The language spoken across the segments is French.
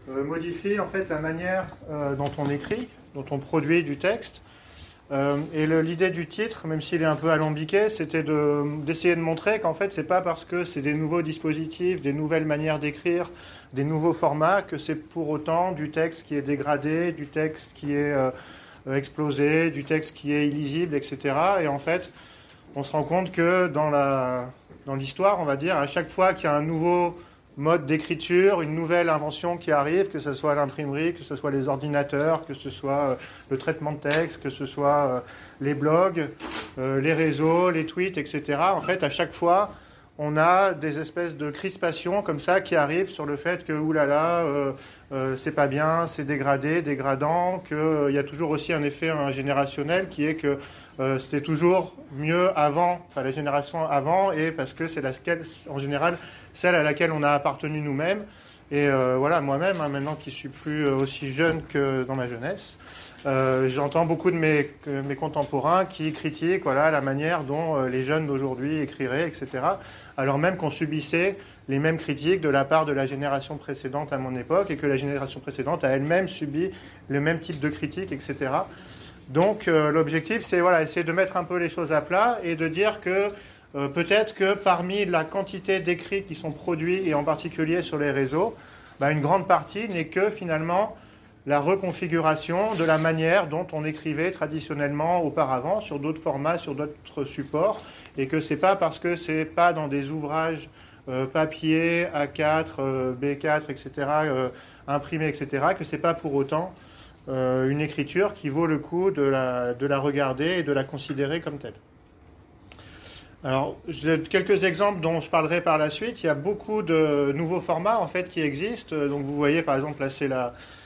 modifie en fait la manière dont on écrit, dont on produit du texte. Et l'idée du titre, même s'il est un peu alambiqué, c'était d'essayer de montrer qu'en fait, c'est pas parce que c'est des nouveaux dispositifs, des nouvelles manières d'écrire, des nouveaux formats, que c'est pour autant du texte qui est dégradé, du texte qui est explosé, du texte qui est illisible, etc. Et en fait, on se rend compte que dans l'histoire, on va dire, à chaque fois qu'il y a un nouveau mode d'écriture, une nouvelle invention qui arrive, que ce soit l'imprimerie, que ce soit les ordinateurs, que ce soit le traitement de texte, que ce soit les blogs, les réseaux, les tweets, etc. En fait, à chaque fois, on a des espèces de crispations comme ça qui arrivent sur le fait que, oulala, c'est pas bien, c'est dégradé, dégradant, qu'il y a toujours aussi un effet générationnel qui est que c'était toujours mieux avant, enfin la génération avant, et parce que c'est laquelle, en général, celle à laquelle on a appartenu nous-mêmes. Et voilà, moi-même, maintenant qui suis plus aussi jeune que dans ma jeunesse, j'entends beaucoup de mes contemporains qui critiquent la manière dont les jeunes d'aujourd'hui écriraient, etc. Alors même qu'on subissait les mêmes critiques de la part de la génération précédente à mon époque et que la génération précédente a elle-même subi le même type de critiques, etc. Donc l'objectif, c'est essayer de mettre un peu les choses à plat et de dire que peut-être que parmi la quantité d'écrits qui sont produits, et en particulier sur les réseaux, une grande partie n'est que finalement la reconfiguration de la manière dont on écrivait traditionnellement auparavant sur d'autres formats, sur d'autres supports, et que c'est pas parce que c'est pas dans des ouvrages papier, A4, B4, etc., imprimés, etc., que c'est pas pour autant une écriture qui vaut le coup de la regarder et de la considérer comme telle. Alors, j'ai quelques exemples dont je parlerai par la suite. Il y a beaucoup de nouveaux formats en fait qui existent. Donc, vous voyez par exemple là, c'est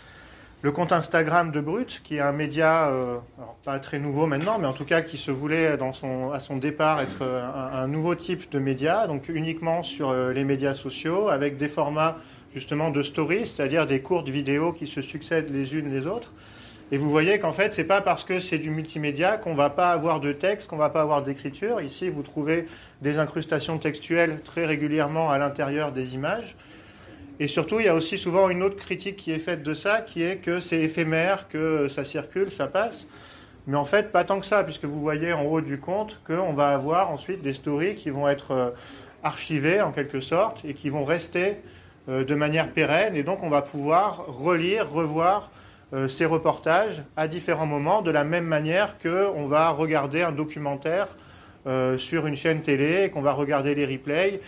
le compte Instagram de Brut, qui est un média, alors pas très nouveau maintenant, mais en tout cas qui se voulait à son départ être un nouveau type de média, donc uniquement sur les médias sociaux, avec des formats justement de stories, c'est-à-dire des courtes vidéos qui se succèdent les unes les autres. Et vous voyez qu'en fait, c'est pas parce que c'est du multimédia qu'on va pas avoir de texte, qu'on va pas avoir d'écriture. Ici, vous trouvez des incrustations textuelles très régulièrement à l'intérieur des images. Et surtout, il y a aussi souvent une autre critique qui est faite de ça, qui est que c'est éphémère, que ça circule, ça passe. Mais en fait, pas tant que ça, puisque vous voyez en haut du compte qu'on va avoir ensuite des stories qui vont être archivées en quelque sorte et qui vont rester de manière pérenne. Et donc, on va pouvoir relire, revoir ces reportages à différents moments, de la même manière qu'on va regarder un documentaire sur une chaîne télé, qu'on va regarder les replays,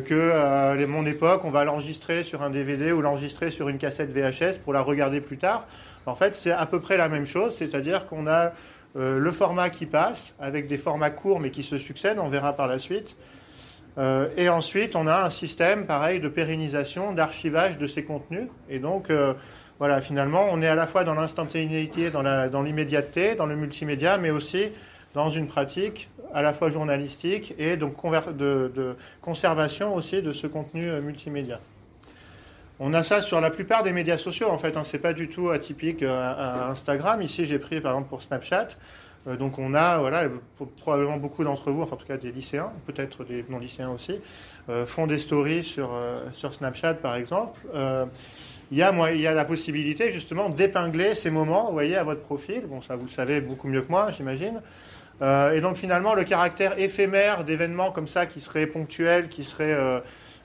à mon époque, on va l'enregistrer sur un DVD ou l'enregistrer sur une cassette VHS pour la regarder plus tard. En fait, c'est à peu près la même chose, c'est-à-dire qu'on a le format qui passe, avec des formats courts mais qui se succèdent, on verra par la suite. Et ensuite, on a un système, pareil, de pérennisation, d'archivage de ces contenus. Et donc, finalement, on est à la fois dans l'instantanéité, dans l'immédiateté, dans le multimédia, mais aussi dans une pratique à la fois journalistique et donc de conservation aussi de ce contenu multimédia. On a ça sur la plupart des médias sociaux, en fait, c'est pas du tout atypique à Instagram. Ici, j'ai pris, par exemple, pour Snapchat. Donc on a, probablement beaucoup d'entre vous, enfin en tout cas des lycéens, peut-être des non-lycéens aussi, font des stories sur Snapchat, par exemple. Il y a la possibilité, justement, d'épingler ces moments, vous voyez, à votre profil. Bon, ça, vous le savez beaucoup mieux que moi, j'imagine. Et donc, finalement, le caractère éphémère d'événements comme ça, qui seraient ponctuels, qui seraient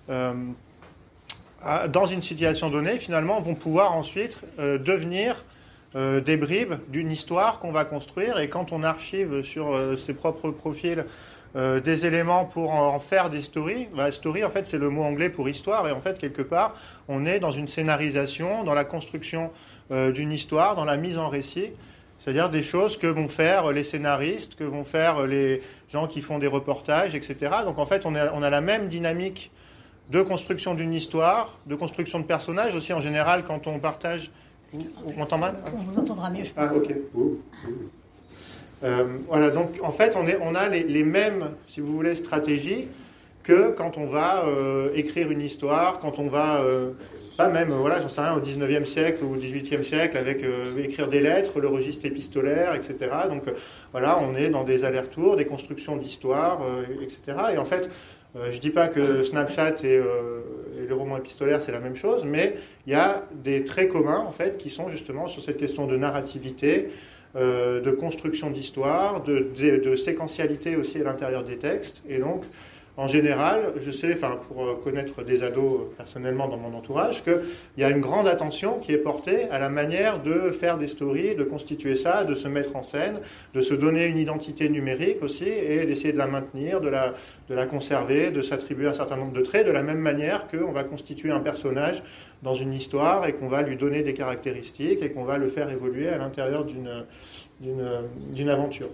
dans une situation donnée, finalement, vont pouvoir ensuite devenir des bribes d'une histoire qu'on va construire. Et quand on archive sur ses propres profils des éléments pour en faire des stories, story, en fait, c'est le mot anglais pour histoire. Et en fait, quelque part, on est dans une scénarisation, dans la construction d'une histoire, dans la mise en récit. C'est-à-dire des choses que vont faire les scénaristes, que vont faire les gens qui font des reportages, etc. Donc en fait, on a la même dynamique de construction d'une histoire, de construction de personnages aussi en général quand on partage. On m'entend mal ? On vous entendra mieux, je pense. Ah, ok. Donc en fait, on a les mêmes, si vous voulez, stratégies que quand on va écrire une histoire, quand on va... pas même, j'en sais rien, au 19e siècle ou au 18e siècle, avec écrire des lettres, le registre épistolaire, etc. Donc, on est dans des allers-retours, des constructions d'histoire, etc. Et en fait, je dis pas que Snapchat est les romans épistolaires, c'est la même chose, mais il y a des traits communs, en fait, qui sont justement sur cette question de narrativité, de construction d'histoire, de séquentialité aussi à l'intérieur des textes. Et donc, en général, je sais, pour connaître des ados personnellement dans mon entourage, qu'il y a une grande attention qui est portée à la manière de faire des stories, de constituer ça, de se mettre en scène, de se donner une identité numérique aussi, et d'essayer de la maintenir, de la conserver, de s'attribuer un certain nombre de traits, de la même manière qu'on va constituer un personnage dans une histoire et qu'on va lui donner des caractéristiques et qu'on va le faire évoluer à l'intérieur d'une aventure.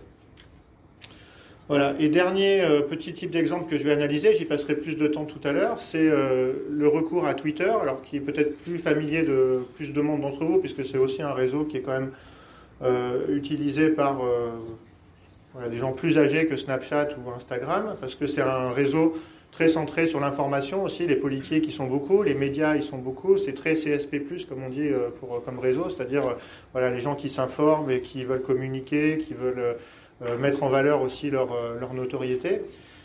Voilà. Et dernier petit type d'exemple que je vais analyser, j'y passerai plus de temps tout à l'heure, c'est le recours à Twitter, alors qui est peut-être plus familier de plus de monde d'entre vous, puisque c'est aussi un réseau qui est quand même utilisé par des gens plus âgés que Snapchat ou Instagram, parce que c'est un réseau très centré sur l'information aussi, les politiques y sont beaucoup, les médias y sont beaucoup, c'est très CSP+, comme on dit comme réseau, c'est-à-dire les gens qui s'informent et qui veulent communiquer, qui veulent mettre en valeur aussi leur notoriété.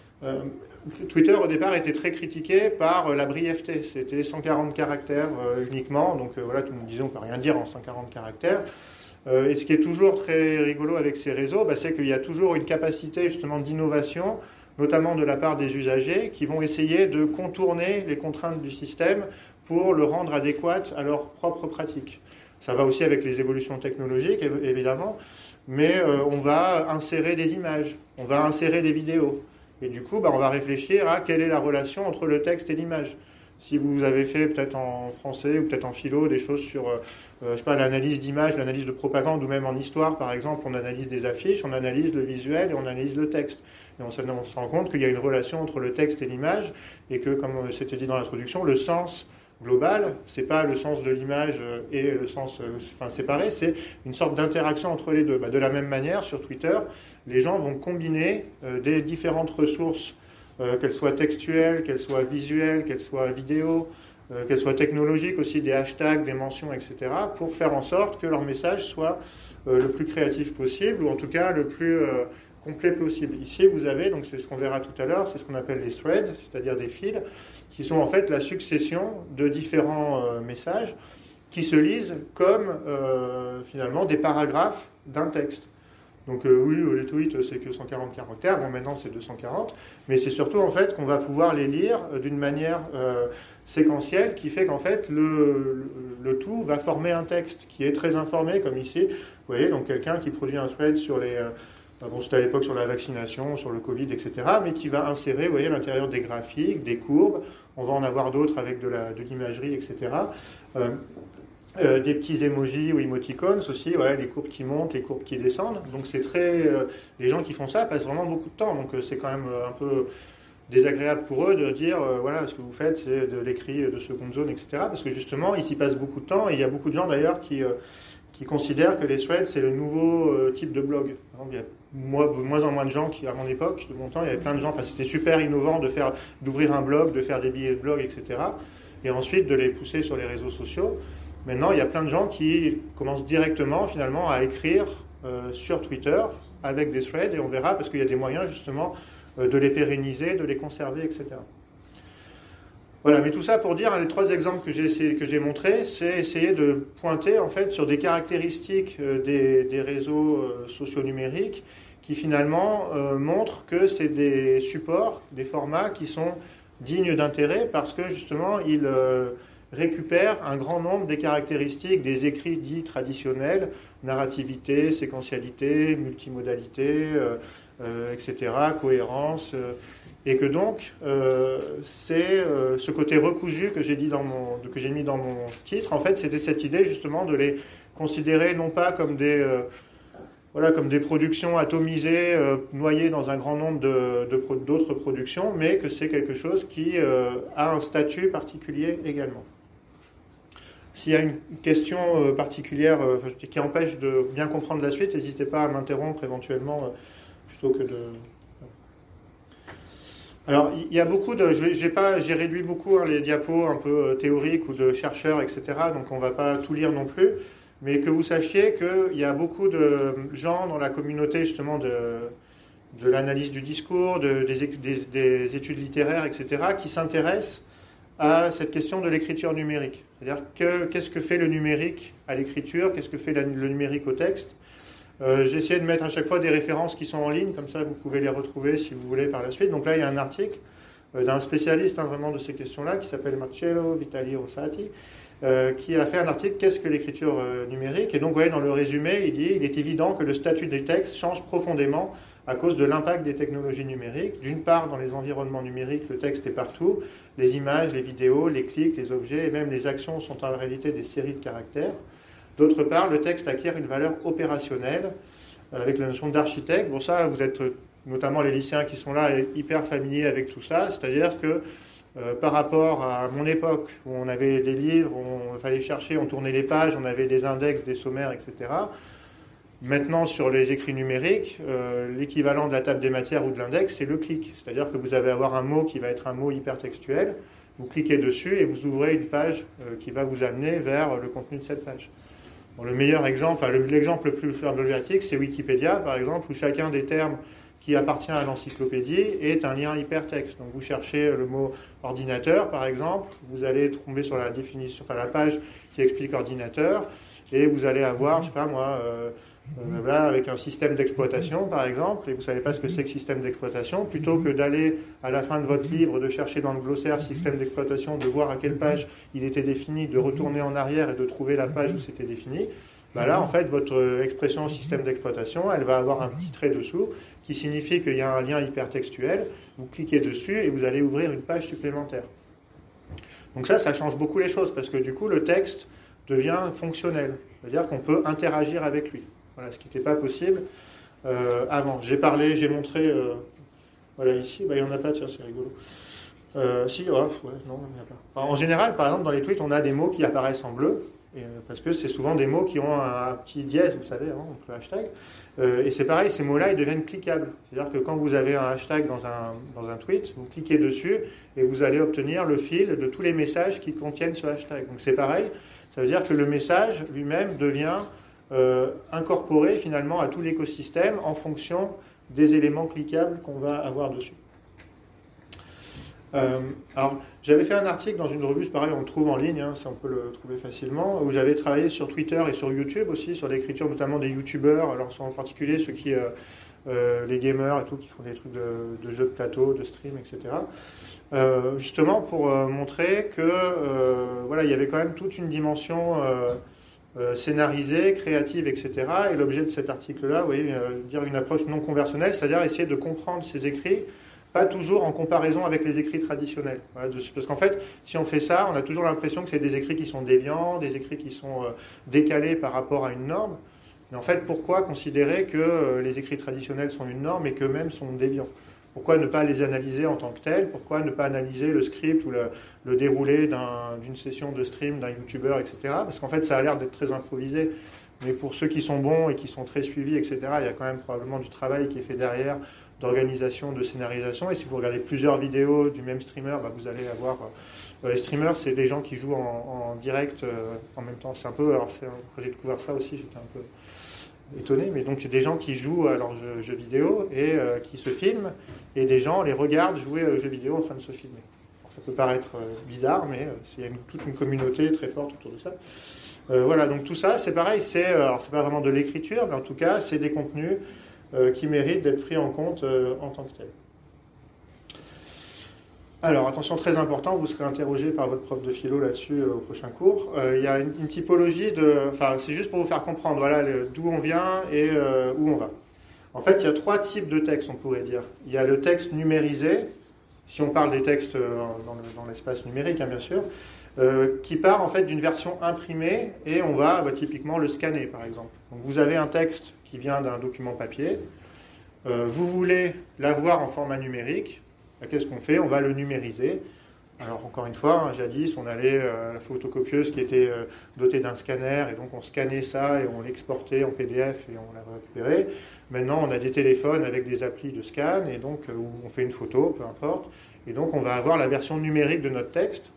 Twitter au départ était très critiqué par la brièveté, c'était 140 caractères uniquement, donc tout le monde disait on ne peut rien dire en 140 caractères. Et ce qui est toujours très rigolo avec ces réseaux, c'est qu'il y a toujours une capacité justement d'innovation, notamment de la part des usagers, qui vont essayer de contourner les contraintes du système pour le rendre adéquat à leurs propres pratiques. Ça va aussi avec les évolutions technologiques, évidemment, mais on va insérer des images, on va insérer des vidéos. Et du coup, on va réfléchir à quelle est la relation entre le texte et l'image. Si vous avez fait peut-être en français ou peut-être en philo des choses sur l'analyse d'images, l'analyse de propagande ou même en histoire par exemple, on analyse des affiches, on analyse le visuel et on analyse le texte. Et on se rend compte qu'il y a une relation entre le texte et l'image et que, comme c'était dit dans l'introduction, le sens global, c'est pas le sens de l'image et le sens séparé, c'est une sorte d'interaction entre les deux. De la même manière, sur Twitter, les gens vont combiner des différentes ressources, qu'elles soient textuelles, qu'elles soient visuelles, qu'elles soient vidéo, qu'elles soient technologiques aussi, des hashtags, des mentions, etc., pour faire en sorte que leur message soit le plus créatif possible, ou en tout cas le plus complet possible. Ici, vous avez, donc c'est ce qu'on verra tout à l'heure, c'est ce qu'on appelle les threads, c'est-à-dire des fils, qui sont en fait la succession de différents messages qui se lisent comme finalement des paragraphes d'un texte. Donc oui, les tweets, c'est que 140 caractères, bon maintenant c'est 240, mais c'est surtout en fait qu'on va pouvoir les lire d'une manière séquentielle qui fait qu'en fait le tout va former un texte qui est très informé, comme ici. Vous voyez, donc quelqu'un qui produit un thread sur les... c'était à l'époque sur la vaccination, sur le Covid, etc., mais qui va insérer, vous voyez, à l'intérieur des graphiques, des courbes, on va en avoir d'autres avec de l'imagerie, etc., des petits emojis ou emoticons aussi, les courbes qui montent, les courbes qui descendent. Donc c'est très... les gens qui font ça passent vraiment beaucoup de temps, donc c'est quand même un peu désagréable pour eux de dire, ce que vous faites, c'est de l'écrit de seconde zone, etc., parce que justement, ils y passent beaucoup de temps, et il y a beaucoup de gens d'ailleurs qui considèrent que les threads, c'est le nouveau type de blog. Il y a de moins en moins de gens qui, à mon époque, de mon temps, il y avait plein de gens, c'était super innovant d'ouvrir un blog, de faire des billets de blog, etc., et ensuite de les pousser sur les réseaux sociaux. Maintenant, il y a plein de gens qui commencent directement, finalement, à écrire sur Twitter avec des threads, et on verra, parce qu'il y a des moyens, justement, de les pérenniser, de les conserver, etc. Voilà, mais tout ça pour dire, les trois exemples que j'ai montrés, c'est essayer de pointer, en fait, sur des caractéristiques des réseaux sociaux numériques qui, finalement, montrent que c'est des supports, des formats qui sont dignes d'intérêt parce que, justement, ils... récupère un grand nombre des caractéristiques des écrits dits traditionnels, narrativité, séquentialité, multimodalité, etc., cohérence, et que donc c'est ce côté recousu que j'ai mis dans mon titre. En fait, c'était cette idée justement de les considérer non pas comme comme des productions atomisées, noyées dans un grand nombre d'autres productions, mais que c'est quelque chose qui a un statut particulier également. S'il y a une question particulière qui empêche de bien comprendre la suite, n'hésitez pas à m'interrompre éventuellement plutôt que de... Alors, il y a beaucoup de... J'ai réduit beaucoup les diapos un peu théoriques ou de chercheurs, etc., donc on ne va pas tout lire non plus, mais que vous sachiez qu'il y a beaucoup de gens dans la communauté justement de l'analyse du discours, des études littéraires, etc., qui s'intéressent à cette question de l'écriture numérique. C'est-à-dire qu'est-ce que fait le numérique à l'écriture, qu'est-ce que fait le numérique au texte. J'ai essayé de mettre à chaque fois des références qui sont en ligne, comme ça vous pouvez les retrouver si vous voulez par la suite. Donc là il y a un article d'un spécialiste vraiment de ces questions-là, qui s'appelle Marcello Vitali Rossati, qui a fait un article « Qu'est-ce que l'écriture numérique ?» Et donc, vous voyez, dans le résumé, il dit « Il est évident que le statut des textes change profondément à cause de l'impact des technologies numériques. D'une part, dans les environnements numériques, le texte est partout. Les images, les vidéos, les clics, les objets et même les actions sont en réalité des séries de caractères. D'autre part, le texte acquiert une valeur opérationnelle avec la notion d'architecte. Bon, ça, vous êtes, notamment les lycéens qui sont là, hyper familiers avec tout ça. C'est-à-dire que par rapport à mon époque, où on avait des livres, il fallait chercher, on tournait les pages, on avait des index, des sommaires, etc. Maintenant, sur les écrits numériques, l'équivalent de la table des matières ou de l'index, c'est le clic. C'est-à-dire que vous allez avoir un mot qui va être un mot hypertextuel, vous cliquez dessus et vous ouvrez une page qui va vous amener vers le contenu de cette page. Bon, le meilleur exemple, enfin, l'exemple le plus emblématique, c'est Wikipédia, par exemple, où chacun des termes qui appartient à l'encyclopédie est un lien hypertexte. Donc vous cherchez le mot ordinateur, par exemple, vous allez tomber sur la définition, enfin la page qui explique ordinateur, et vous allez avoir, je sais pas moi, là, avec un système d'exploitation, par exemple, et vous ne savez pas ce que c'est que système d'exploitation, plutôt que d'aller à la fin de votre livre, de chercher dans le glossaire système d'exploitation, de voir à quelle page il était défini, de retourner en arrière et de trouver la page où c'était défini, bah là, en fait, votre expression système d'exploitation, elle va avoir un petit trait dessous qui signifie qu'il y a un lien hypertextuel. Vous cliquez dessus et vous allez ouvrir une page supplémentaire. Donc ça change beaucoup les choses parce que du coup, le texte devient fonctionnel. C'est-à-dire qu'on peut interagir avec lui. Voilà, ce qui n'était pas possible avant. J'ai montré, voilà, ici, bah, il n'y en a pas, tiens, c'est rigolo. Si, ouais, non, il n'y en a pas. Enfin, en général, par exemple, dans les tweets, on a des mots qui apparaissent en bleu. Parce que c'est souvent des mots qui ont un petit dièse, vous savez, hein, entre le hashtag. Et c'est pareil, ces mots-là, ils deviennent cliquables. C'est-à-dire que quand vous avez un hashtag dans un tweet, vous cliquez dessus et vous allez obtenir le fil de tous les messages qui contiennent ce hashtag. Donc c'est pareil, ça veut dire que le message lui-même devient incorporé finalement à tout l'écosystème en fonction des éléments cliquables qu'on va avoir dessus. Alors, j'avais fait un article dans une revue, c'est pareil, on le trouve en ligne, hein, si on peut le trouver facilement, où j'avais travaillé sur Twitter et sur YouTube aussi, sur l'écriture notamment des youtubeurs, alors en particulier ceux qui, les gamers et tout, qui font des trucs de jeux de plateau, de stream, etc. Justement pour montrer que voilà, il y avait quand même toute une dimension scénarisée, créative, etc. Et l'objet de cet article-là, vous voyez, dire une approche non conversionnelle, c'est-à-dire essayer de comprendre ces écrits, pas toujours en comparaison avec les écrits traditionnels. Voilà, parce qu'en fait, si on fait ça, on a toujours l'impression que c'est des écrits qui sont déviants, des écrits qui sont décalés par rapport à une norme. Mais en fait, pourquoi considérer que les écrits traditionnels sont une norme et qu'eux-mêmes sont déviants? Pourquoi ne pas les analyser en tant que tels? Pourquoi ne pas analyser le script ou le déroulé d'une session de stream d'un youtubeur, etc. Parce qu'en fait, ça a l'air d'être très improvisé. Mais pour ceux qui sont bons et qui sont très suivis, etc., il y a quand même probablement du travail qui est fait derrière, d'organisation, de scénarisation. Et si vous regardez plusieurs vidéos du même streamer, bah, vous allez avoir... les streamers, c'est des gens qui jouent en direct en même temps. C'est un peu... Alors, quand j'ai découvert ça aussi, j'étais un peu étonné. Mais donc, il y a des gens qui jouent à leurs jeux vidéo et qui se filment. Et des gens les regardent jouer aux jeux vidéo en train de se filmer. Alors, ça peut paraître bizarre, mais il y a toute une communauté très forte autour de ça. Voilà, donc tout ça, c'est pareil. Alors, c'est pas vraiment de l'écriture, mais en tout cas, c'est des contenus qui méritent d'être pris en compte en tant que tels. Alors, attention, très important, vous serez interrogé par votre prof de philo là-dessus au prochain cours. Il y a une typologie enfin, c'est juste pour vous faire comprendre, voilà, d'où on vient et où on va. En fait, il y a trois types de textes, on pourrait dire. Il y a le texte numérisé, si on parle des textes dans l'espace numérique, hein, bien sûr, qui part en fait d'une version imprimée et on va typiquement le scanner, par exemple. Donc, vous avez un texte qui vient d'un document papier, vous voulez l'avoir en format numérique, qu'est-ce qu'on fait? On va le numériser. Alors encore une fois, hein, jadis on allait à la photocopieuse qui était dotée d'un scanner et donc on scannait ça et on l'exportait en PDF et on l'a récupéré. Maintenant on a des téléphones avec des applis de scan et donc on fait une photo, peu importe, et donc on va avoir la version numérique de notre texte.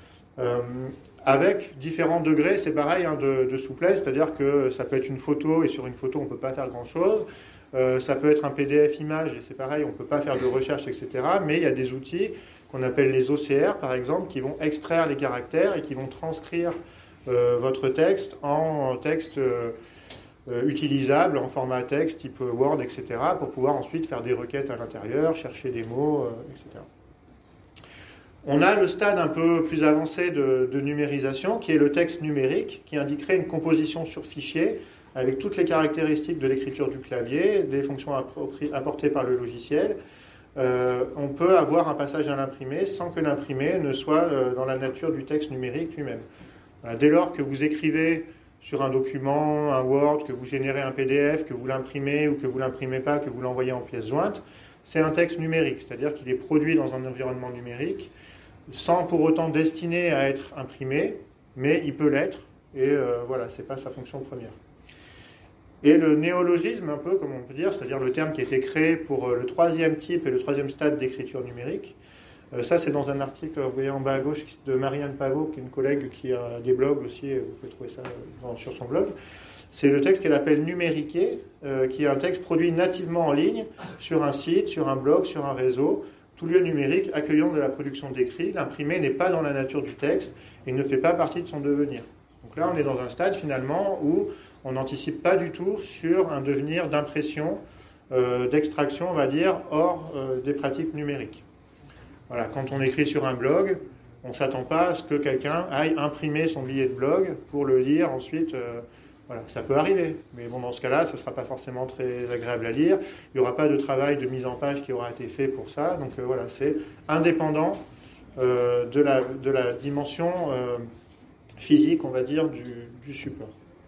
Avec différents degrés, c'est pareil, hein, de souplesse, c'est-à-dire que ça peut être une photo et sur une photo on ne peut pas faire grand-chose. Ça peut être un PDF image et c'est pareil, on ne peut pas faire de recherche, etc. Mais il y a des outils qu'on appelle les OCR, par exemple, qui vont extraire les caractères et qui vont transcrire votre texte en texte utilisable, en format texte, type Word, etc., pour pouvoir ensuite faire des requêtes à l'intérieur, chercher des mots, etc. On a le stade un peu plus avancé de numérisation, qui est le texte numérique, qui indiquerait une composition sur fichier avec toutes les caractéristiques de l'écriture du clavier, des fonctions apportées par le logiciel. On peut avoir un passage à l'imprimé sans que l'imprimé ne soit dans la nature du texte numérique lui-même. Dès lors que vous écrivez sur un document, un Word, que vous générez un PDF, que vous l'imprimez ou que vous ne l'imprimez pas, que vous l'envoyez en pièce jointe, c'est un texte numérique, c'est-à-dire qu'il est produit dans un environnement numérique, sans pour autant destiné à être imprimé, mais il peut l'être, et voilà, ce n'est pas sa fonction première. Et le néologisme, un peu, comme on peut dire, c'est-à-dire le terme qui a été créé pour le troisième type et le troisième stade d'écriture numérique, ça c'est dans un article, vous voyez en bas à gauche, de Marianne Pavot, qui est une collègue qui a des blogs aussi, vous pouvez trouver ça sur son blog. C'est le texte qu'elle appelle numériqué, qui est un texte produit nativement en ligne, sur un site, sur un blog, sur un réseau, tout lieu numérique accueillant de la production d'écrit. L'imprimé n'est pas dans la nature du texte et ne fait pas partie de son devenir. Donc là, on est dans un stade finalement où on n'anticipe pas du tout sur un devenir d'impression, d'extraction, on va dire, hors des pratiques numériques. Voilà, quand on écrit sur un blog, on ne s'attend pas à ce que quelqu'un aille imprimer son billet de blog pour le lire ensuite. Voilà, ça peut arriver, mais bon, dans ce cas-là, ça ne sera pas forcément très agréable à lire. Il n'y aura pas de travail de mise en page qui aura été fait pour ça. Donc voilà, c'est indépendant de la dimension physique, on va dire, du support.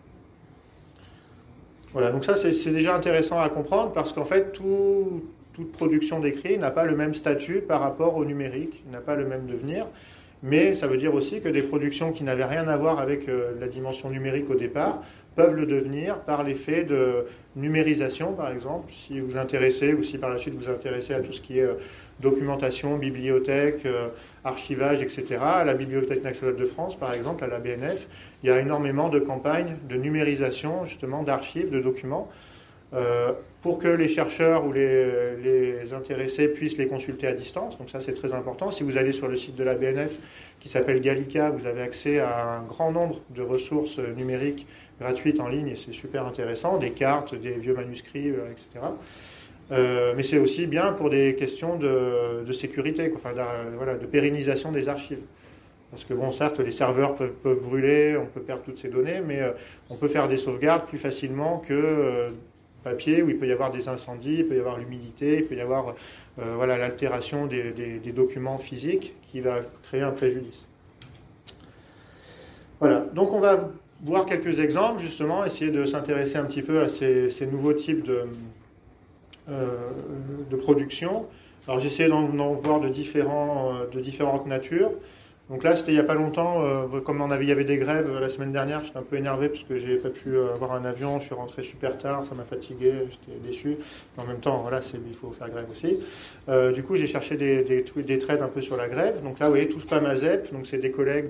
Voilà, donc ça c'est déjà intéressant à comprendre parce qu'en fait toute production d'écrit n'a pas le même statut par rapport au numérique, n'a pas le même devenir, mais ça veut dire aussi que des productions qui n'avaient rien à voir avec la dimension numérique au départ peuvent le devenir par l'effet de numérisation par exemple, si vous vous intéressez ou si par la suite vous vous intéressez à tout ce qui est documentation, bibliothèque, archivage, etc. À la Bibliothèque nationale de France, par exemple, à la BNF, il y a énormément de campagnes de numérisation, justement, d'archives, de documents, pour que les chercheurs ou les intéressés puissent les consulter à distance. Donc ça, c'est très important. Si vous allez sur le site de la BNF, qui s'appelle Gallica, vous avez accès à un grand nombre de ressources numériques gratuites en ligne, et c'est super intéressant, des cartes, des vieux manuscrits, etc. Mais c'est aussi bien pour des questions de sécurité, enfin, voilà, de pérennisation des archives. Parce que bon, certes, les serveurs peuvent brûler, on peut perdre toutes ces données, mais on peut faire des sauvegardes plus facilement que papier, où il peut y avoir des incendies, il peut y avoir l'humidité, il peut y avoir voilà, l'altération des documents physiques qui va créer un préjudice. Voilà, donc on va voir quelques exemples, justement, essayer de s'intéresser un petit peu à ces nouveaux types de production. Alors j'ai essayé d'en voir de différentes natures. Donc là, c'était il n'y a pas longtemps, comme il y avait des grèves la semaine dernière, j'étais un peu énervé parce que j'ai pas pu avoir un avion, je suis rentré super tard, ça m'a fatigué, j'étais déçu. Mais en même temps, voilà, il faut faire grève aussi. Du coup, j'ai cherché des threads un peu sur la grève. Donc là, vous voyez, Touche pas ma ZEP, donc c'est des collègues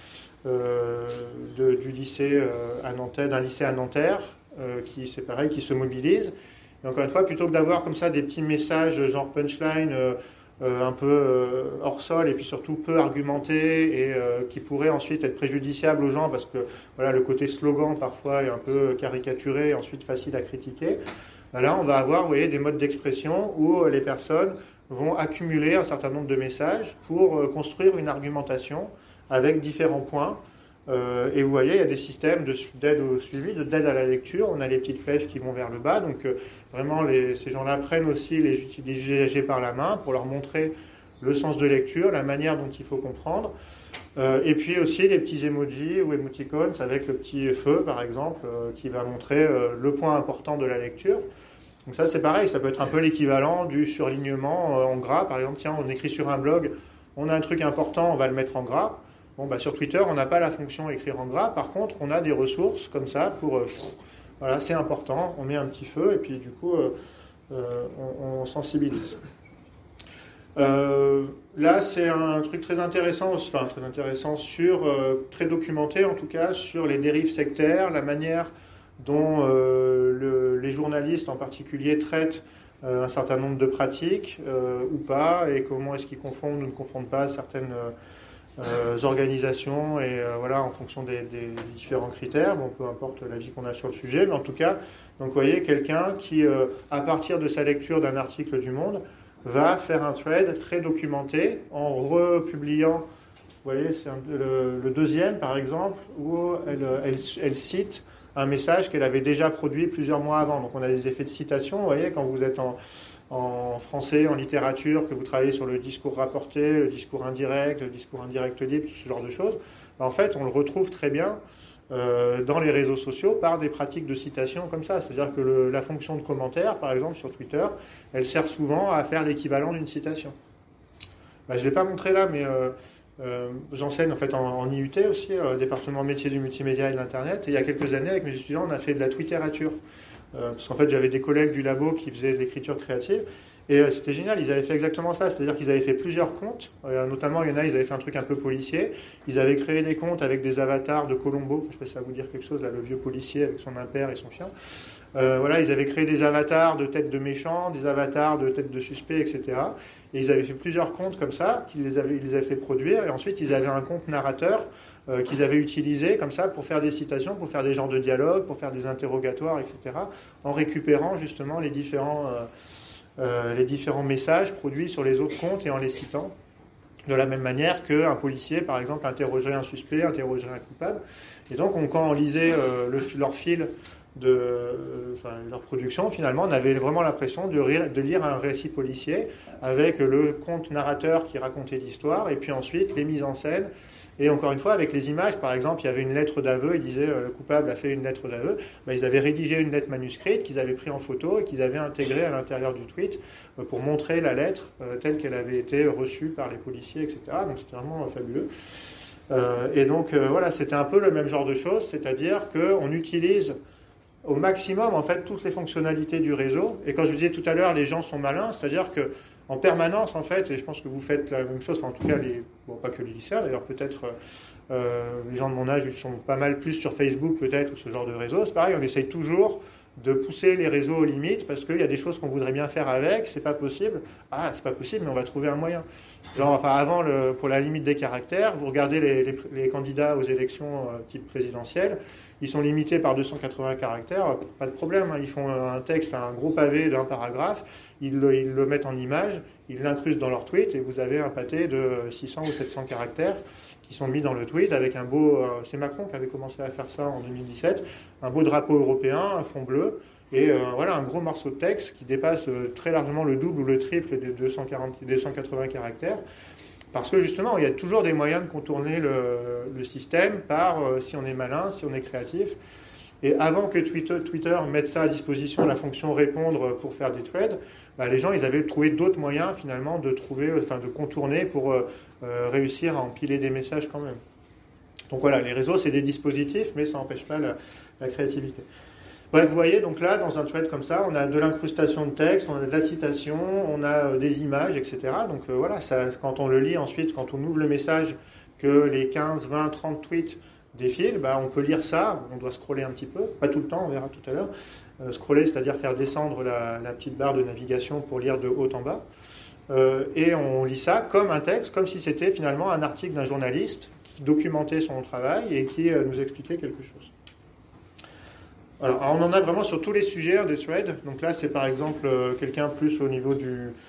du lycée à Nanterre, d'un lycée à Nanterre, qui, c'est pareil, qui se mobilisent. Et encore une fois, plutôt que d'avoir comme ça des petits messages genre punchline, un peu hors sol et puis surtout peu argumentés et qui pourraient ensuite être préjudiciables aux gens parce que voilà, le côté slogan parfois est un peu caricaturé et ensuite facile à critiquer. Là, on va avoir, vous voyez, des modes d'expression où les personnes vont accumuler un certain nombre de messages pour construire une argumentation avec différents points. Et vous voyez, il y a des systèmes d'aide au suivi, d'aide à la lecture. On a les petites flèches qui vont vers le bas. Donc vraiment, ces gens-là prennent aussi les usagers par la main pour leur montrer le sens de lecture, la manière dont il faut comprendre. Et puis aussi les petits emojis ou emoticons avec le petit feu, par exemple, qui va montrer le point important de la lecture. Donc ça, c'est pareil, ça peut être un peu l'équivalent du surlignement en gras. Par exemple, tiens, on écrit sur un blog, on a un truc important, on va le mettre en gras. Bon, bah, sur Twitter, on n'a pas la fonction écrire en gras. Par contre, on a des ressources comme ça pour... voilà, c'est important. On met un petit feu et puis du coup, on sensibilise. Là, c'est un truc très intéressant, très documenté en tout cas, sur les dérives sectaires, la manière dont les journalistes en particulier traitent un certain nombre de pratiques ou pas, et comment est-ce qu'ils confondent ou ne confondent pas certaines organisations, et voilà, en fonction des différents critères. Bon, peu importe l'avis qu'on a sur le sujet, mais en tout cas, donc vous voyez, quelqu'un qui, à partir de sa lecture d'un article du Monde, va faire un thread très documenté en republiant. Vous voyez, c'est le deuxième, par exemple, où elle cite un message qu'elle avait déjà produit plusieurs mois avant. Donc on a des effets de citation, vous voyez, quand vous êtes en français, en littérature, que vous travaillez sur le discours rapporté, le discours indirect libre, tout ce genre de choses. En fait, on le retrouve très bien dans les réseaux sociaux par des pratiques de citation comme ça. C'est-à-dire que la fonction de commentaire, par exemple sur Twitter, elle sert souvent à faire l'équivalent d'une citation. Je ne l'ai pas montré là, mais j'enseigne en fait en IUT aussi, département métier du multimédia et de l'Internet. Et il y a quelques années, avec mes étudiants, on a fait de la twittérature. Parce qu'en fait, j'avais des collègues du labo qui faisaient de l'écriture créative. Et c'était génial, ils avaient fait exactement ça, c'est-à-dire qu'ils avaient fait plusieurs comptes, notamment il y en a, ils avaient fait un truc un peu policier, ils avaient créé des comptes avec des avatars de Colombo, je ne sais pas si ça va vous dire quelque chose, là, le vieux policier avec son impair et son chien. Voilà, ils avaient créé des avatars de têtes de méchants, des avatars de têtes de suspects, etc. Et ils avaient fait plusieurs comptes comme ça, ils les avaient fait produire, et ensuite ils avaient un compte narrateur qu'ils avaient utilisé comme ça pour faire des citations, pour faire des genres de dialogues, pour faire des interrogatoires, etc. En récupérant justement les différents messages produits sur les autres comptes et en les citant, de la même manière qu'un policier, par exemple, interrogerait un suspect, interrogerait un coupable. Et donc, quand on lisait leur fil leur production, finalement, on avait vraiment l'impression de lire un récit policier avec le conte narrateur qui racontait l'histoire, et puis ensuite les mises en scène. Et encore une fois, avec les images, par exemple, il y avait une lettre d'aveu, il disait le coupable a fait une lettre d'aveu. Ils avaient rédigé une lettre manuscrite qu'ils avaient pris en photo et qu'ils avaient intégrée à l'intérieur du tweet pour montrer la lettre telle qu'elle avait été reçue par les policiers, etc. Donc c'était vraiment fabuleux. Et donc voilà, c'était un peu le même genre de choses, c'est-à-dire qu'on utilise au maximum en fait toutes les fonctionnalités du réseau. Et quand je vous disais tout à l'heure, les gens sont malins, c'est-à-dire que en permanence, en fait, et je pense que vous faites la même chose, enfin, en tout cas, pas que les lycéens, d'ailleurs, peut-être les gens de mon âge, ils sont pas mal plus sur Facebook, peut-être, ou ce genre de réseau. C'est pareil, on essaye toujours de pousser les réseaux aux limites, parce qu'il y a des choses qu'on voudrait bien faire avec, c'est pas possible. Ah, c'est pas possible, mais on va trouver un moyen. Genre, enfin, avant, pour la limite des caractères, vous regardez les candidats aux élections type présidentielle, ils sont limités par 280 caractères, pas de problème, hein. Ils font un texte, un gros pavé d'un paragraphe, ils le mettent en image, ils l'incrustent dans leur tweet, et vous avez un pâté de 600 ou 700 caractères qui sont mis dans le tweet avec un beau... c'est Macron qui avait commencé à faire ça en 2017, un beau drapeau européen, un fond bleu, et voilà, un gros morceau de texte qui dépasse très largement le double ou le triple des 280 caractères. Parce que justement, il y a toujours des moyens de contourner le système par, si on est malin, si on est créatif. Et avant que Twitter mette ça à disposition, la fonction répondre pour faire des threads, les gens ils avaient trouvé d'autres moyens finalement de contourner pour réussir à empiler des messages quand même. Donc voilà, les réseaux c'est des dispositifs, mais ça n'empêche pas la créativité. Bref, vous voyez, donc là, dans un thread comme ça, on a de l'incrustation de texte, on a de la citation, on a des images, etc. Donc voilà, quand on le lit ensuite, quand on ouvre le message, que les 15, 20, 30 tweets défilent, on peut lire ça, on doit scroller un petit peu, pas tout le temps, on verra tout à l'heure. Scroller, c'est-à-dire faire descendre la petite barre de navigation pour lire de haut en bas. Et on lit ça comme un texte, comme si c'était finalement un article d'un journaliste qui documentait son travail et qui nous expliquait quelque chose. Alors, on en a vraiment sur tous les sujets des threads. Donc là, c'est par exemple quelqu'un plus au niveau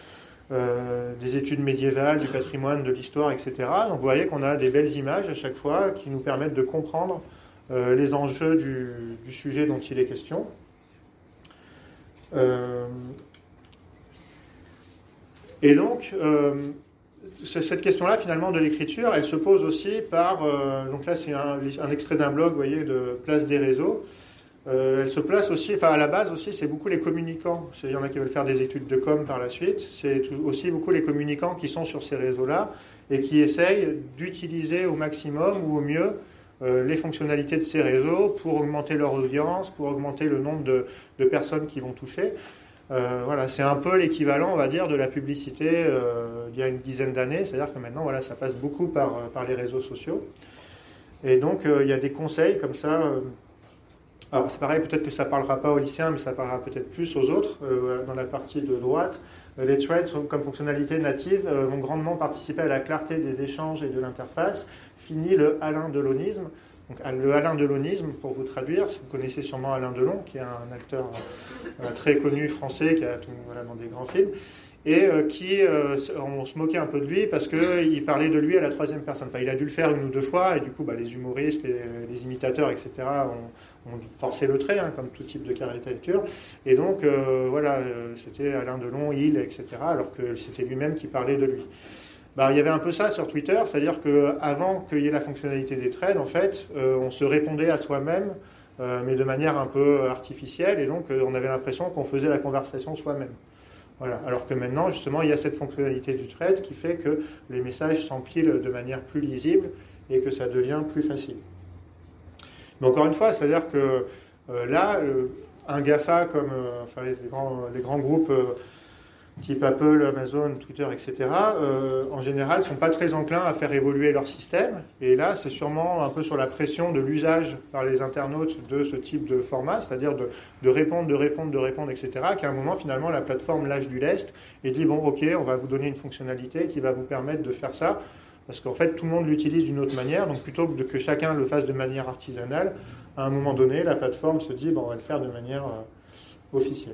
des études médiévales, du patrimoine, de l'histoire, etc. Donc vous voyez qu'on a des belles images à chaque fois qui nous permettent de comprendre les enjeux du sujet dont il est question. Et donc, cette question-là, finalement, de l'écriture, elle se pose aussi par... donc là, c'est un extrait d'un blog, vous voyez, de Place des réseaux. Elle se place aussi, à la base aussi, c'est beaucoup les communicants. Il y en a qui veulent faire des études de com par la suite. C'est aussi beaucoup les communicants qui sont sur ces réseaux-là et qui essayent d'utiliser au maximum ou au mieux les fonctionnalités de ces réseaux pour augmenter leur audience, pour augmenter le nombre de personnes qui vont toucher. Voilà, c'est un peu l'équivalent, on va dire, de la publicité il y a une dizaine d'années. C'est-à-dire que maintenant, voilà, ça passe beaucoup par les réseaux sociaux. Et donc, il y a des conseils comme ça... Alors c'est pareil, peut-être que ça ne parlera pas aux lycéens, mais ça parlera peut-être plus aux autres. Dans la partie de droite, les threads, comme fonctionnalité native, vont grandement participer à la clarté des échanges et de l'interface. Fini le Alain-Delonisme. Donc, le Alain-Delonisme, pour vous traduire, vous connaissez sûrement Alain Delon, qui est un acteur très connu français, qui a dans des grands films, et on se moquait un peu de lui parce qu'il parlait de lui à la troisième personne. Enfin, il a dû le faire une ou deux fois, et du coup, les humoristes, les imitateurs, etc., ont forcé le trait, comme tout type de caricature. Et donc, c'était Alain Delon, etc., alors que c'était lui-même qui parlait de lui. Il y avait un peu ça sur Twitter, c'est-à-dire qu'avant qu'il y ait la fonctionnalité des threads, en fait, on se répondait à soi-même, mais de manière un peu artificielle, et donc on avait l'impression qu'on faisait la conversation soi-même. Voilà. Alors que maintenant, justement, il y a cette fonctionnalité du thread qui fait que les messages s'empilent de manière plus lisible et que ça devient plus facile. Mais encore une fois, c'est-à-dire que là, un GAFA comme les grands groupes type Apple, Amazon, Twitter, etc., en général, ne sont pas très enclins à faire évoluer leur système. Et là, c'est sûrement un peu sur la pression de l'usage par les internautes de ce type de format, c'est-à-dire de répondre, etc., qu'à un moment, finalement, la plateforme lâche du lest et dit, bon, ok, on va vous donner une fonctionnalité qui va vous permettre de faire ça, parce qu'en fait, tout le monde l'utilise d'une autre manière. Donc, plutôt que chacun le fasse de manière artisanale, à un moment donné, la plateforme se dit, bon, on va le faire de manière officielle.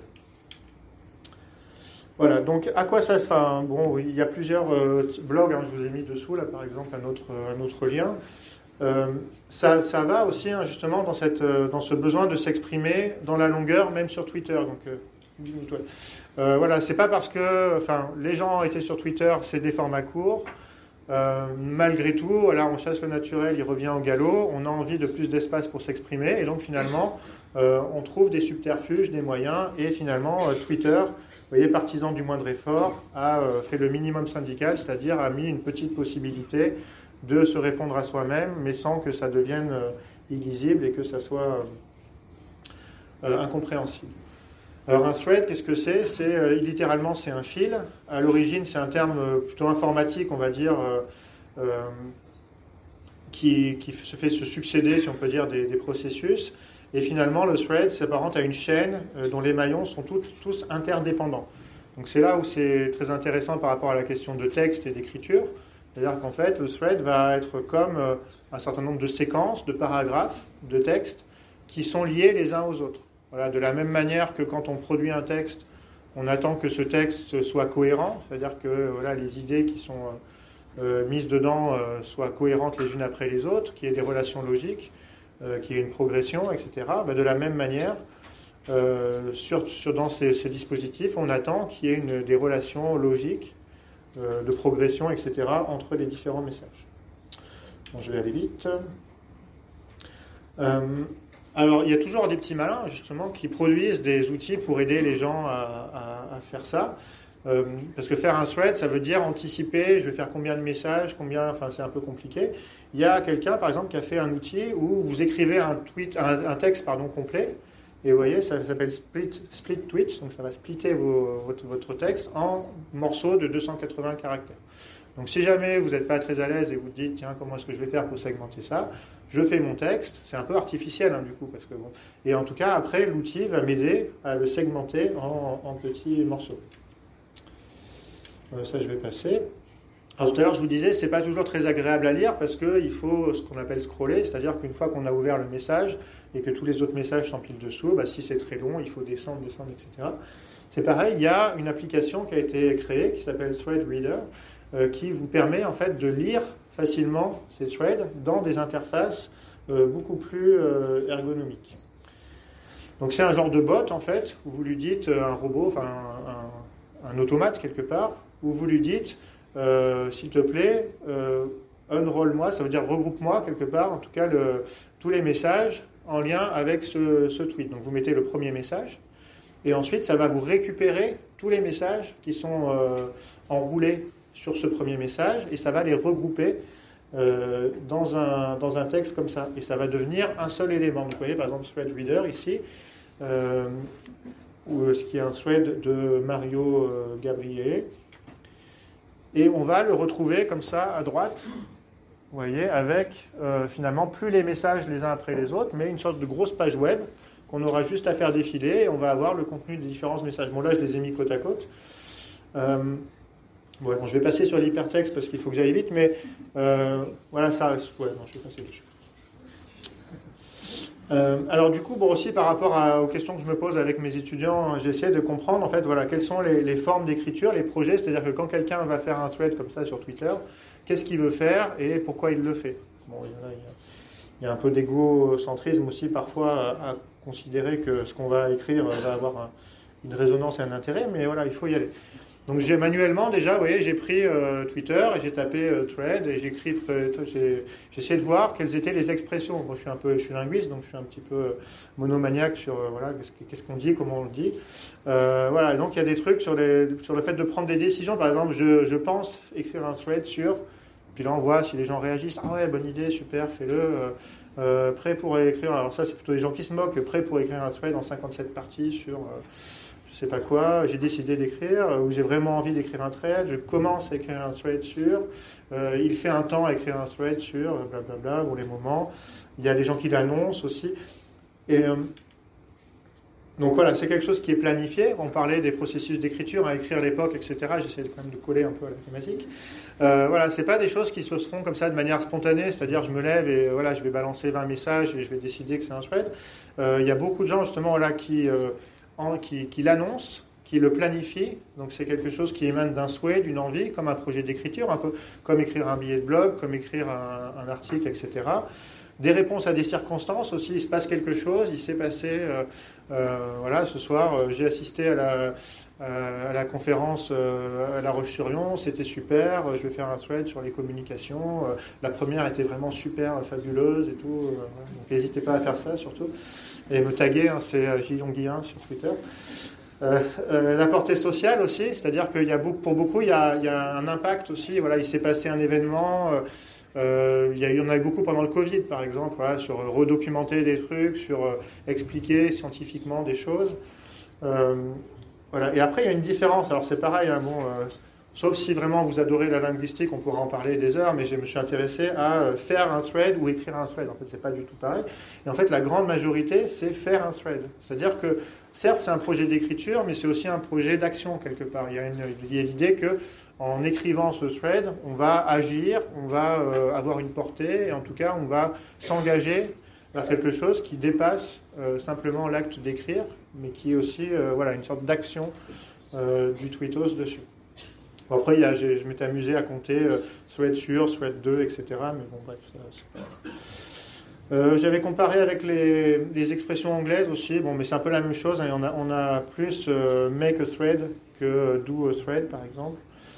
Voilà, donc à quoi ça se fait? Bon, il y a plusieurs blogs, je vous ai mis dessous, là par exemple un autre lien. Ça va aussi justement dans ce besoin de s'exprimer dans la longueur, même sur Twitter. Donc, voilà, c'est pas parce que les gens étaient sur Twitter, c'est des formats courts. Malgré tout, voilà, on chasse le naturel, il revient au galop, on a envie de plus d'espace pour s'exprimer, et donc finalement, on trouve des subterfuges, des moyens, et finalement, Twitter, vous voyez, partisan du moindre effort, a fait le minimum syndical, c'est-à-dire a mis une petite possibilité de se répondre à soi-même, mais sans que ça devienne illisible et que ça soit incompréhensible. Alors un thread, qu'est-ce que c'est? Littéralement, c'est un fil. À l'origine, c'est un terme plutôt informatique, on va dire, qui se fait se succéder, si on peut dire, des processus. Et finalement, le thread s'apparente à une chaîne dont les maillons sont tous interdépendants. Donc c'est là où c'est très intéressant par rapport à la question de texte et d'écriture. C'est-à-dire qu'en fait, le thread va être comme un certain nombre de séquences, de paragraphes, de textes, qui sont liés les uns aux autres. Voilà, de la même manière que quand on produit un texte, on attend que ce texte soit cohérent, c'est-à-dire que les idées qui sont mises dedans soient cohérentes les unes après les autres, qu'il y ait des relations logiques, qu'il y ait une progression, etc. De la même manière, dans ces dispositifs, on attend qu'il y ait des relations logiques, de progression, etc., entre les différents messages. Bon, je vais aller vite. Alors, il y a toujours des petits malins, justement, qui produisent des outils pour aider les gens à faire ça. Parce que faire un thread, ça veut dire anticiper, je vais faire combien de messages, c'est un peu compliqué. Il y a quelqu'un, par exemple, qui a fait un outil où vous écrivez un texte complet, et vous voyez, ça s'appelle split tweets, donc ça va splitter votre texte en morceaux de 280 caractères. Donc si jamais vous n'êtes pas très à l'aise et vous dites, tiens, comment est-ce que je vais faire pour segmenter ça? Je fais mon texte, c'est un peu artificiel du coup, parce que bon. Et en tout cas, après, l'outil va m'aider à le segmenter en petits morceaux. Ça, je vais passer. Alors tout à l'heure, je vous disais, c'est pas toujours très agréable à lire parce qu'il faut ce qu'on appelle scroller, c'est-à-dire qu'une fois qu'on a ouvert le message et que tous les autres messages s'empilent dessous, si c'est très long, il faut descendre, etc. C'est pareil, il y a une application qui a été créée qui s'appelle Thread Reader, qui vous permet en fait de lire facilement ces threads dans des interfaces beaucoup plus ergonomiques. Donc c'est un genre de bot en fait, où vous lui dites un robot, un automate quelque part, où vous lui dites s'il te plaît, unroll-moi, ça veut dire regroupe-moi quelque part, en tout cas tous les messages en lien avec ce tweet. Donc vous mettez le premier message, et ensuite ça va vous récupérer tous les messages qui sont enroulés sur ce premier message, et ça va les regrouper dans un texte comme ça, et ça va devenir un seul élément. Donc vous voyez par exemple Thread Reader ici, ce qui est un thread de Mario Gabriele, et on va le retrouver comme ça à droite. vous voyez, avec finalement plus les messages les uns après les autres, mais une sorte de grosse page web qu'on aura juste à faire défiler et on va avoir le contenu des différents messages. Bon, là, je les ai mis côte à côte. Bon, je vais passer sur l'hypertexte parce qu'il faut que j'aille vite, mais voilà, ça reste. Ouais, non, je vais passer dessus. Alors du coup, bon, aussi par rapport aux questions que je me pose avec mes étudiants, j'essaie de comprendre en fait, voilà, quelles sont les formes d'écriture, les projets, c'est-à-dire que quand quelqu'un va faire un thread comme ça sur Twitter, qu'est-ce qu'il veut faire et pourquoi il le fait. Bon, il y a un peu d'égocentrisme aussi parfois à considérer que ce qu'on va écrire va avoir une résonance et un intérêt, mais voilà, il faut y aller. Donc j'ai manuellement déjà, vous voyez, j'ai pris Twitter et j'ai tapé thread et j'ai essayé de voir quelles étaient les expressions. Bon, je suis linguiste, donc je suis un petit peu monomaniaque sur voilà, qu'est-ce qu'on dit, comment on le dit. Voilà, donc il y a des trucs sur le fait de prendre des décisions. Par exemple, je pense écrire un thread sur, puis là on voit si les gens réagissent. Ah ouais, bonne idée, super, fais-le. Prêt pour écrire, alors ça c'est plutôt des gens qui se moquent, prêt pour écrire un thread en 57 parties sur je sais pas quoi, j'ai décidé d'écrire, ou j'ai vraiment envie d'écrire un thread, je commence à écrire un thread sur, il fait un temps à écrire un thread sur, blablabla, ou les moments, il y a des gens qui l'annoncent aussi, et donc voilà, c'est quelque chose qui est planifié. On parlait des processus d'écriture, à écrire l'époque, etc. J'essaie quand même de coller un peu à la thématique. Voilà, c'est pas des choses qui se font comme ça de manière spontanée, c'est-à-dire je me lève et voilà, je vais balancer 20 messages et je vais décider que c'est un thread. Il y a beaucoup de gens justement là qui l'annoncent, qui le planifient. Donc c'est quelque chose qui émane d'un souhait, d'une envie, comme un projet d'écriture, un peu comme écrire un billet de blog, comme écrire un article, etc. Des réponses à des circonstances aussi, il se passe quelque chose, il s'est passé, voilà, ce soir, j'ai assisté à la conférence à La Roche-sur-Yon, c'était super, je vais faire un thread sur les communications, la première était vraiment super, fabuleuse et tout, donc n'hésitez pas à faire ça surtout, et me taguer, hein, c'est Gillon Guillain sur Twitter. La portée sociale aussi, c'est-à-dire qu'il y a pour beaucoup, il y a un impact aussi, voilà, il s'est passé un événement. Il y en a eu beaucoup pendant le Covid, par exemple, voilà, sur redocumenter des trucs, sur expliquer scientifiquement des choses. Voilà. Et après, il y a une différence. Alors, c'est pareil, hein, bon, sauf si vraiment vous adorez la linguistique, on pourra en parler des heures, mais je me suis intéressé à faire un thread ou écrire un thread. En fait, c'est pas du tout pareil. Et en fait, la grande majorité, c'est faire un thread. C'est-à-dire que, certes, c'est un projet d'écriture, mais c'est aussi un projet d'action, quelque part. Il y a l'idée que en écrivant ce thread, on va agir, on va avoir une portée, et en tout cas, on va s'engager vers quelque chose qui dépasse simplement l'acte d'écrire, mais qui est aussi voilà, une sorte d'action du tweetos dessus. Bon, après, je m'étais amusé à compter thread sur, thread 2, etc. Mais bon, bref, j'avais comparé avec les expressions anglaises aussi, bon, mais c'est un peu la même chose, hein, on a plus make a thread que do a thread, par exemple.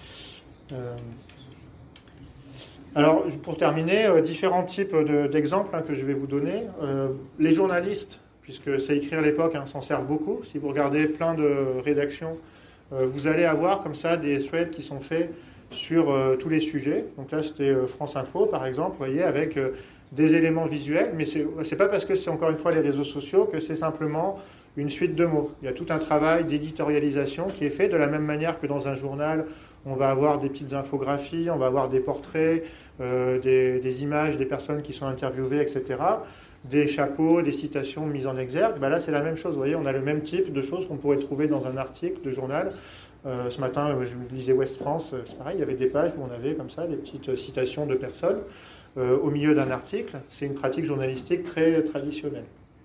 Alors, pour terminer, différents types d'exemples que je vais vous donner. Les journalistes, puisque c'est écrire l'époque, hein, s'en servent beaucoup. Si vous regardez plein de rédactions, vous allez avoir comme ça des threads qui sont faits sur tous les sujets. Donc là, c'était France Info, par exemple, vous voyez, avec des éléments visuels. Mais c'est pas parce que c'est encore une fois les réseaux sociaux que c'est simplement une suite de mots. Il y a tout un travail d'éditorialisation qui est fait de la même manière que dans un journal. On va avoir des petites infographies, on va avoir des portraits, des images des personnes qui sont interviewées, etc. Des chapeaux, des citations mises en exergue. Ben là, c'est la même chose. Vous voyez, on a le même type de choses qu'on pourrait trouver dans un article de journal. Ce matin, je lisais Ouest France, c'est pareil, il y avait des pages où on avait comme ça des petites citations de personnes au milieu d'un article. C'est une pratique journalistique très traditionnelle.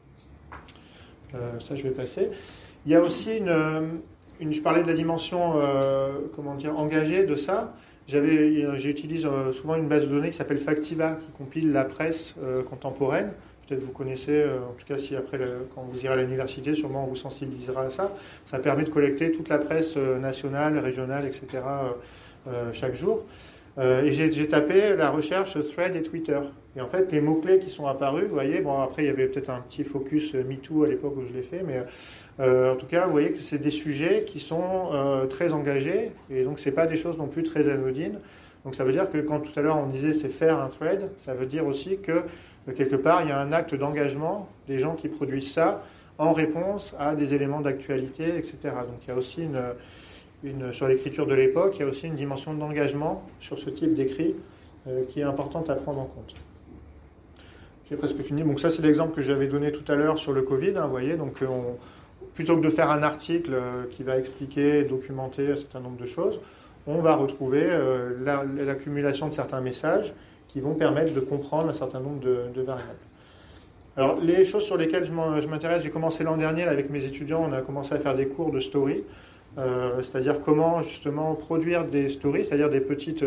Ça, je vais passer. Il y a aussi je parlais de la dimension engagée de ça. J'utilise souvent une base de données qui s'appelle Factiva, qui compile la presse contemporaine. Peut-être vous connaissez, en tout cas si après, quand vous irez à l'université, sûrement on vous sensibilisera à ça. Ça permet de collecter toute la presse nationale, régionale, etc. Chaque jour. Et j'ai tapé la recherche thread et Twitter. Et en fait, les mots-clés qui sont apparus, vous voyez, bon après il y avait peut-être un petit focus MeToo à l'époque où je l'ai fait, mais en tout cas, vous voyez que c'est des sujets qui sont très engagés, et donc c'est pas des choses non plus très anodines. Donc ça veut dire que quand tout à l'heure on disait c'est faire un thread, ça veut dire aussi que quelque part il y a un acte d'engagement des gens qui produisent ça en réponse à des éléments d'actualité, etc. Donc il y a aussi sur l'écriture de l'époque, il y a aussi une dimension d'engagement sur ce type d'écrit qui est importante à prendre en compte. J'ai presque fini. Donc ça, c'est l'exemple que j'avais donné tout à l'heure sur le Covid. Vous voyez, donc plutôt que de faire un article qui va expliquer, documenter un certain nombre de choses, on va retrouver l'accumulation de certains messages qui vont permettre de comprendre un certain nombre de variables. Alors, les choses sur lesquelles je m'intéresse, j'ai commencé l'an dernier là, avec mes étudiants, on a commencé à faire des cours de story, c'est-à-dire comment justement produire des stories, c'est-à-dire des petites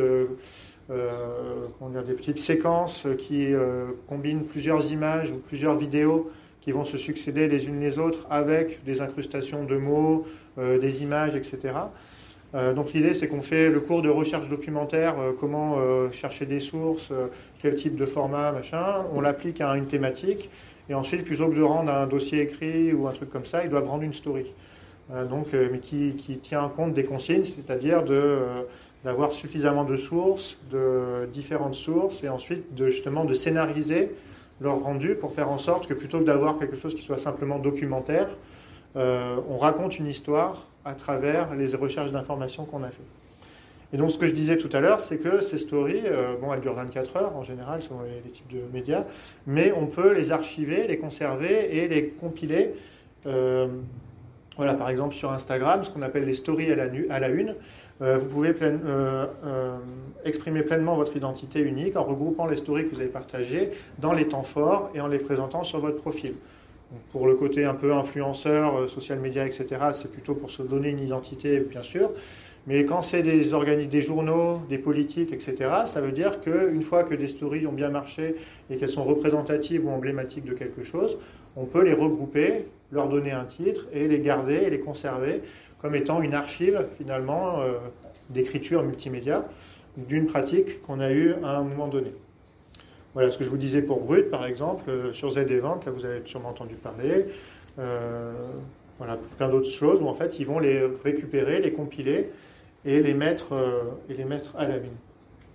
séquences qui combinent plusieurs images ou plusieurs vidéos qui vont se succéder les unes les autres avec des incrustations de mots, des images, etc. Donc l'idée, c'est qu'on fait le cours de recherche documentaire, comment chercher des sources, quel type de format, machin. On l'applique à une thématique, et ensuite, plutôt que de rendre un dossier écrit ou un truc comme ça, ils doivent rendre une story. Mais qui tient compte des consignes, c'est-à-dire d'avoir suffisamment de sources, de différentes sources, et ensuite justement de scénariser leur rendu pour faire en sorte que plutôt que d'avoir quelque chose qui soit simplement documentaire, on raconte une histoire à travers les recherches d'informations qu'on a fait. Et donc ce que je disais tout à l'heure, c'est que ces stories, elles durent 24 heures en général selon les types de médias, mais on peut les archiver, les conserver et les compiler. Voilà, par exemple sur Instagram, ce qu'on appelle les stories à la une. Vous pouvez exprimer pleinement votre identité unique en regroupant les stories que vous avez partagées dans les temps forts et en les présentant sur votre profil. Donc pour le côté un peu influenceur, social media, etc., c'est plutôt pour se donner une identité, bien sûr. Mais quand c'est des journaux, des politiques, etc., ça veut dire qu'une fois que des stories ont bien marché et qu'elles sont représentatives ou emblématiques de quelque chose, on peut les regrouper, leur donner un titre et les garder et les conserver comme étant une archive, finalement, d'écriture multimédia d'une pratique qu'on a eue à un moment donné. Voilà ce que je vous disais pour Brut, par exemple, sur Z-Event, là vous avez sûrement entendu parler. Voilà, plein d'autres choses où en fait ils vont les récupérer, les compiler et les mettre à la une.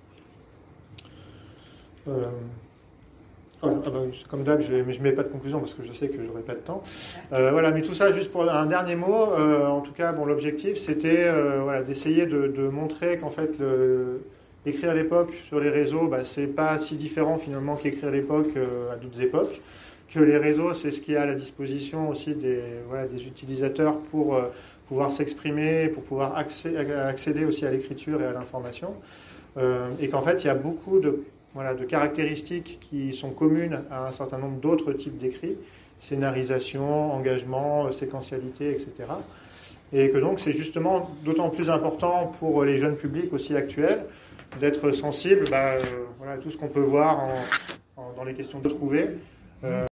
Voilà, comme d'hab, je ne mets pas de conclusion parce que je sais que je n'aurai pas de temps. Voilà, mais tout ça, juste pour un dernier mot, en tout cas, l'objectif, c'était d'essayer de montrer qu'en fait, écrire à l'époque sur les réseaux, c'est pas si différent finalement qu'écrire à l'époque à d'autres époques, que les réseaux, c'est ce qui est à la disposition aussi des utilisateurs pour pouvoir s'exprimer, pour pouvoir accéder aussi à l'écriture et à l'information, et qu'en fait, il y a beaucoup de caractéristiques qui sont communes à un certain nombre d'autres types d'écrits, scénarisation, engagement, séquentialité, etc. Et que donc c'est justement d'autant plus important pour les jeunes publics aussi actuels d'être sensibles à tout ce qu'on peut voir dans les questions de trouver.